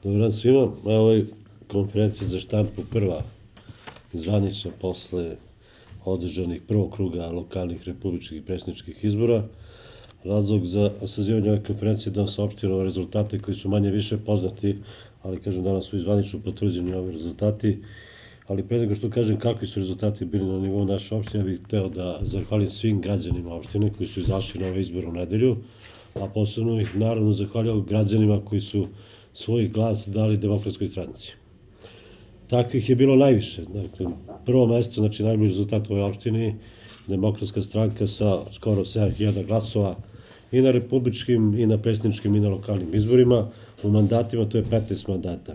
Dobar dan svima. Ovo je konferencija za štampu prva zvanična posle održanih prvog kruga lokalnih, republičkih i predsjedničkih izbora. Razlog za sazivanje ove konferencije je da vam saopštimo rezultate koji su manje više poznati, ali kažem danas su i zvanično potvrđeni ovi rezultati. Ali pre nego što kažem kakvi su rezultati bili na nivou naše opštine, bih hteo da zahvalim svim građanima opštine koji su izašli na ove izbore u nedelju, a posebno ih naravno zahvaljam građanima koji su svoj glas dali Demokratskoj stranci. Takvih je bilo najviše. Dakle, prvo mesto, znači najbolji rezultat u ovoj opštini, Demokratska stranka sa skoro 7.000 glasova i na republičkim, i na predsjedničkim, i na lokalnim izborima. U mandatima to je 15 mandata.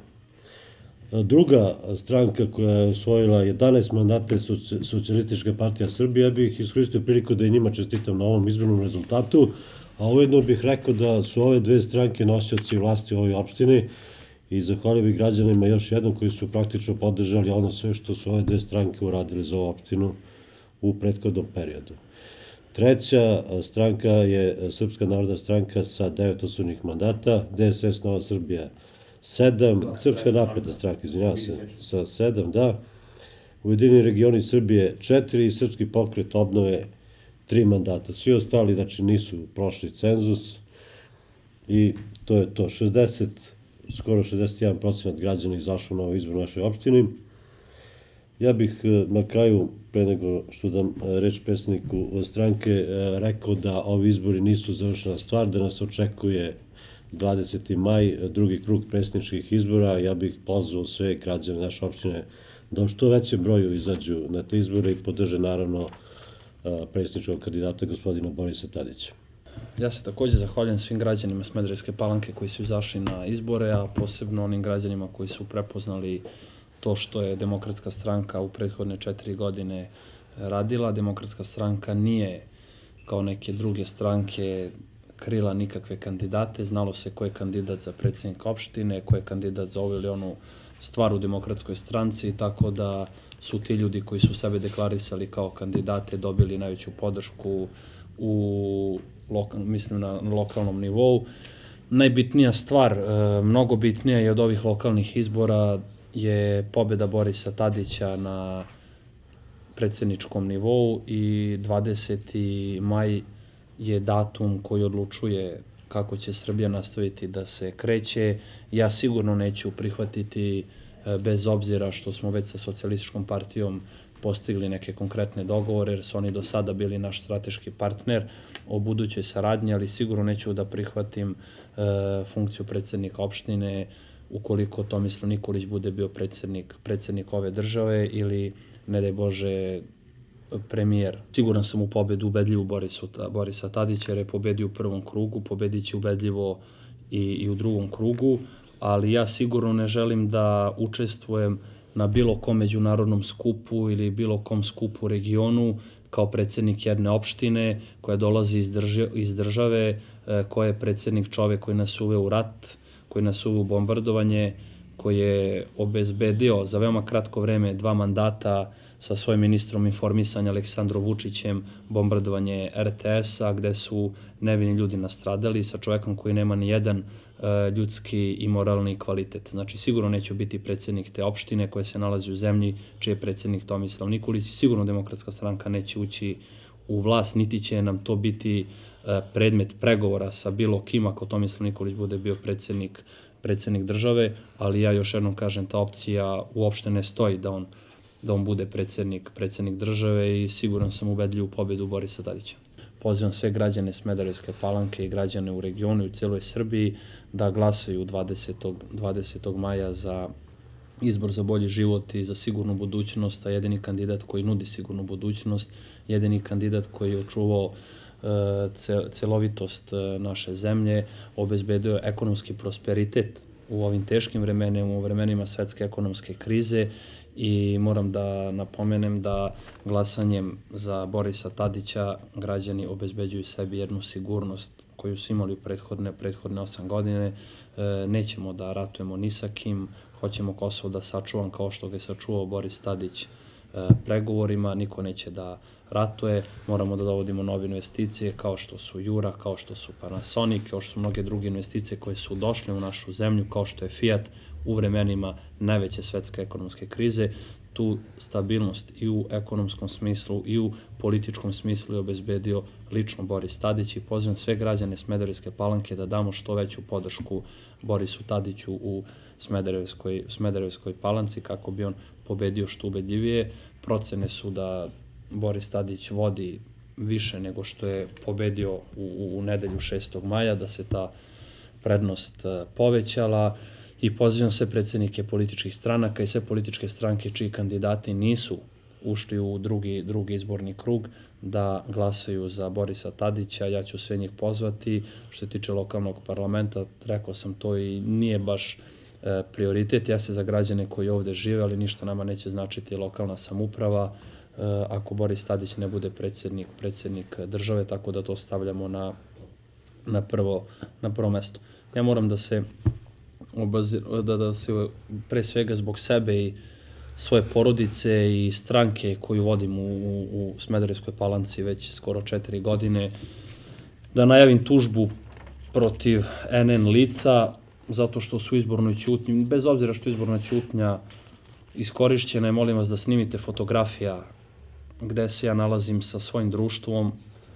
Druga stranka koja je osvojila 11 mandata je Socijalistička partija Srbije. Ja bih iskoristio priliku da i njima čestitam na ovom izbornom rezultatu, a ujedno bih rekao da su ove dve stranke nosioci vlasti u ovoj opštini i zahvalio bih građanima još jednom koji su praktično podržali ono sve što su ove dve stranke uradili za ovu opštinu u prethodnom periodu. Treća stranka je Srpska narodna stranka sa 9 osvojenih mandata, DSS Nova Srbija 7, Srpska napredna stranka, izvinjavam se, sa 7, da, Ujedinjeni regioni Srbije 4 i Srpski pokret obnove 3 mandata. Svi ostali, znači, nisu prošli cenzus i to je to. 60, skoro 61% građana izašlo na ovaj izbor u našoj opštini. Ja bih na kraju, pre nego što dam reč predsedniku stranke, rekao da ovi izbori nisu završena stvar, da nas očekuje 20. maj, drugi krug predsjedničkih izbora. Ja bih pozvao sve građane naše opštine da u što većem broju izađu na te izbore i podrže naravno predsjedničkog kandidata gospodina Borisa Tadića. Ja se takođe zahvaljujem svim građanima Smederevske Palanke koji su izašli na izbore, a posebno onim građanima koji su prepoznali to što je Demokratska stranka u prethodne 4 godine radila. Demokratska stranka nije kao neke druge stranke krila nikakve kandidate, znalo se ko je kandidat za predsjednika opštine, ko je kandidat za ovu ili onu stvar u Demokratskoj stranci, tako da su ti ljudi koji su sebe deklarisali kao kandidate dobili najveću podršku mislim na lokalnom nivou. Najbitnija stvar, mnogo bitnija i od ovih lokalnih izbora je pobeda Borisa Tadića na predsjedničkom nivou i 20. maj je datum koji odlučuje kako će Srbija nastaviti da se kreće. Ja sigurno neću prihvatiti, bez obzira što smo već sa Socijalističkom partijom postigli neke konkretne dogovore, jer su oni do sada bili naš strateški partner o budućoj saradnji, ali sigurno neću da prihvatim funkciju predsjednika opštine ukoliko Tomislav Nikolić bude bio predsjednik ove države ili, ne daj Bože, premijer. Siguran sam u pobedu ubedljivu Borisa Tadića, jer je pobedio u prvom krugu, pobedit će ubedljivo i u drugom krugu, ali ja sigurno ne želim da učestvujem na bilo kom međunarodnom skupu ili bilo kom skupu u regionu kao predsjednik jedne opštine koja dolazi iz države, koja je predsjednik čovek koji nas uveo u rat, koji nas uveo u bombardovanje, koji je obezbedio za veoma kratko vreme 2 mandata sa svojim ministrom informisanja Aleksandrom Vučićem bombardovanje RTS-a gde su nevini ljudi nastradali, sa čovekom koji nema ni jedan ljudski i moralni kvalitet. Znači, sigurno neću biti predsjednik te opštine koja se nalazi u zemlji čiji je predsjednik Tomislav Nikolić. Sigurno Demokratska stranka neće ući u vlast, niti će nam to biti predmet pregovora sa bilo kim ako Tomislav Nikolić bude bio predsjednik države, ali ja još jednom kažem, ta opcija uopšte ne stoji da on bude predsjednik države i siguran sam ubedljiv u pobedu Borisa Tadića. Pozivam sve građane Smederevske Palanke i građane u regionu i u celoj Srbiji da glasaju 20. maja za izbor za bolji život i za sigurnu budućnost, a jedini kandidat koji nudi sigurnu budućnost, jedini kandidat koji je očuvao celovitost naše zemlje, obezbedio ekonomski prosperitet u ovim teškim vremenima, u vremenima svetske ekonomske krize, i moram da napomenem da glasanjem za Borisa Tadića građani obezbeđuju sebi jednu sigurnost koju su imali u prethodne 8 godine. Nećemo da ratujemo ni sa kim, hoćemo Kosovo da sačuvam kao što ga je sačuvao Boris Tadić pregovorima, niko neće da ratuje, moramo da dovodimo nove investicije kao što su Jura, kao što su Panasonic, kao što su mnoge druge investicije koje su došle u našu zemlju, kao što je Fiat u vremenima najveće svetske ekonomske krize. Tu stabilnost i u ekonomskom smislu i u političkom smislu je obezbedio lično Boris Tadić i pozivam sve građane Smederevske Palanke da damo što veću podršku Borisu Tadiću u Smederevskoj Palanci kako bi on pobedio što ubedljivije. Procene su da Boris Tadić vodi više nego što je pobedio u nedelju 6. maja, da se ta prednost povećala i pozivam sve predsednike političkih stranaka i sve političke stranke čiji kandidati nisu ušli u drugi izborni krug da glasaju za Borisa Tadića. Ja ću sve njih pozvati. Što se tiče lokalnog parlamenta, rekao sam to i nije baš prioritet. Ja se za građane koji ovde žive, ali ništa nama neće značiti lokalna samouprava ako Boris Tadić ne bude predsednik države, tako da to stavljamo na prvo mesto. Ja moram da se pre svega zbog sebe i svoje porodice i stranke koju vodim u Smederevskoj Palanci već skoro 4 godine, da najavim tužbu protiv NN lica, zato što su u izbornoj ćutnji, bez obzira što je izborna ćutnja iskorišćena, molim vas da snimite fotografija gde se ja nalazim sa svojim društvom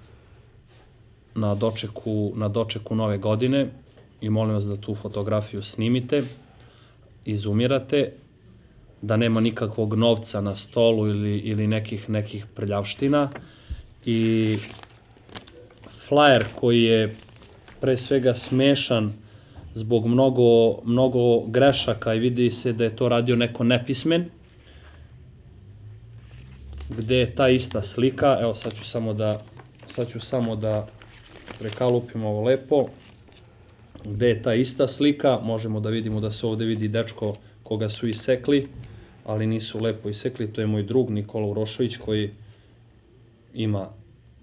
na dočeku Nove godine i molim vas da tu fotografiju snimite, izumirate, da nema nikakvog novca na stolu ili nekih prljavština i flajer koji je pre svega smešan zbog mnogo grešaka i vidi se da je to radio neko nepismen, gde je ta ista slika, evo sad ću samo da prekalupim ovo lepo, gde je ta ista slika, možemo da vidimo da se ovde vidi dečko koga su isekli, ali nisu lepo isekli, to je moj drug Nikola Urošević koji ima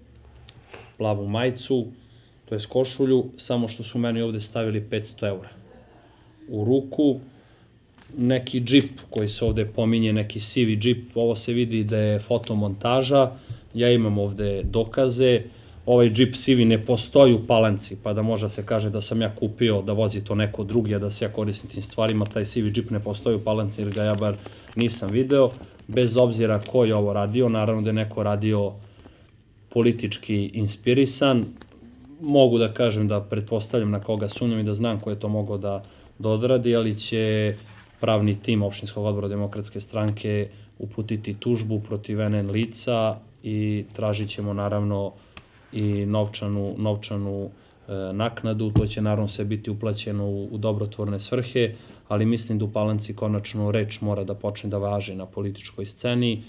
plavu majicu, to je košulju, samo što su meni ovde stavili 500 € u ruku, neki džip koji se ovde pominje, neki sivi džip, ovo se vidi da je fotomontaža, ja imam ovde dokaze, ovaj džip sivi ne postoji u Palanci, pa da može se kaže da sam ja kupio da vozi to neko drugi, a da se ja koristim tim stvarima, taj sivi džip ne postoji u Palanci jer ga ja bar nisam video, bez obzira ko je ovo radio, naravno da je neko radio politički inspirisan, mogu da kažem da pretpostavljam na koga sumnjam i da znam ko je to mogao da odradi, ali će pravni tim opštinskog odbora Demokratske stranke uputiti tužbu protiv NN lica i tražit ćemo naravno i novčanu naknadu. To će naravno sve biti uplaćeno u dobrotvorne svrhe, ali mislim da u Palanci konačno reč mora da počne da važi na političkoj sceni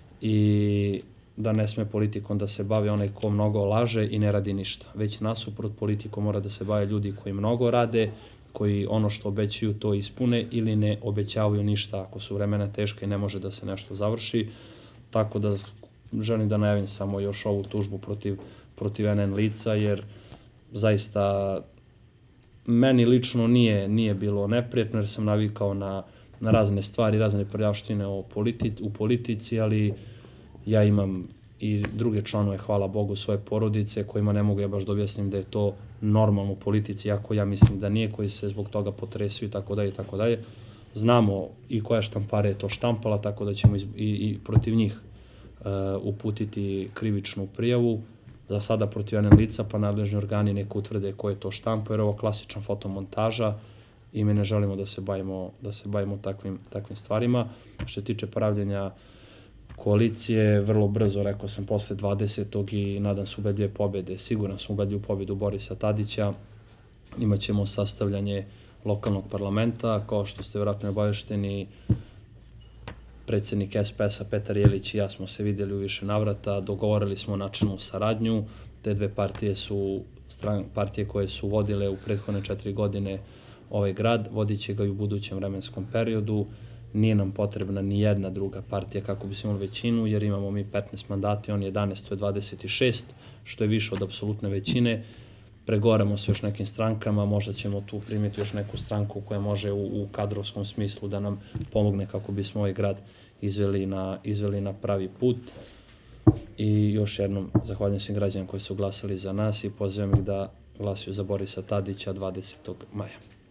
i da ne sme politikom da se bavi onaj ko mnogo laže i ne radi ništa. Već nasuprot politikom mora da se bave ljudi koji mnogo rade, koji ono što obećaju to ispune ili ne obećavaju ništa ako su vremena teška i ne može da se nešto završi. Tako da želim da najavim samo još ovu tužbu protiv NN lica, jer zaista meni lično nije bilo neprijatno, jer sam navikao na razne stvari, razne prljavštine u politici, ali ja imam i druge članove, hvala Bogu, svoje porodice, kojima ne mogu ja baš da objasnim da je to normalno u politici, iako ja mislim da nije, koji se zbog toga potresuju i tako dalje i tako dalje. Znamo i koja štampara je to štampala, tako da ćemo i protiv njih uputiti krivičnu prijavu, za sada protiv NN lica, pa nadležni organi neka utvrde ko je to štampo, jer je ovo klasična fotomontaža i mi ne želimo da se bavimo takvim stvarima. Što se tiče pravljenja koalicije, vrlo brzo, rekao sam, posle 20. i nadam se ubedljive pobede, siguran sam ubedljivu pobedu Borisa Tadića, imaćemo sastavljanje lokalnog parlamenta, kao što ste vjerojatno obavešteni, predsednik SPS-a Petar Jelić i ja smo se videli u više navrata, dogovorili smo načelnu saradnju, te dve partije su partije koje su vodile u prethodne 4 godine ovaj grad, vodit će ga i u budućem vremenskom periodu. Nije nam potrebna ni jedna druga partija kako bi se imali većinu, jer imamo mi 15 mandata, on 11, to je 26, što je više od apsolutne većine. Pregovaramo se još nekim strankama, možda ćemo tu primiti još neku stranku koja može u kadrovskom smislu da nam pomogne kako bismo ovaj grad izveli na pravi put. i još jednom zahvaljujem svim građanima koji su glasali za nas i pozivam ih da glasuju za Borisa Tadića 20. maja.